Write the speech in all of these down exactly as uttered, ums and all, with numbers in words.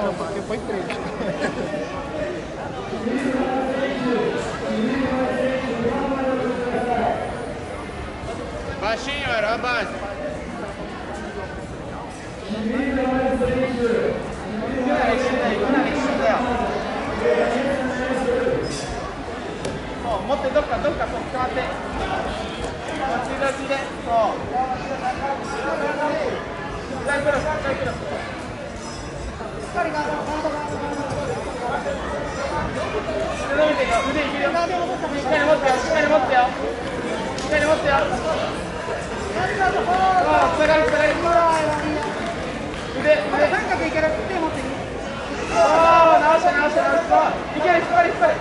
No, porque fue increíble. Baixinho, era a base. Oh, 持ってどっかどっかこう使ってこっちこっちでそうサイクロスサイクロス光がガードが腕伸びていく腕いけるよしっかり持ってよしっかり持ってよしっかり持ってよああつながりつながり腕腕三角いける手持っていくああ直して直して直していける引っ張り引っ張り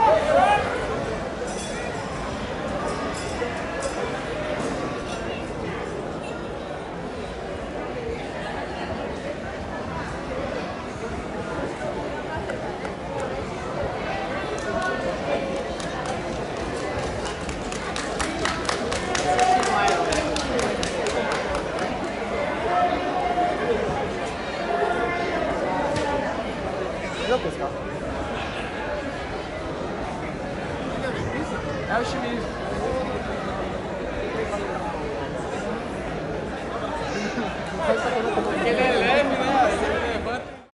どこですか？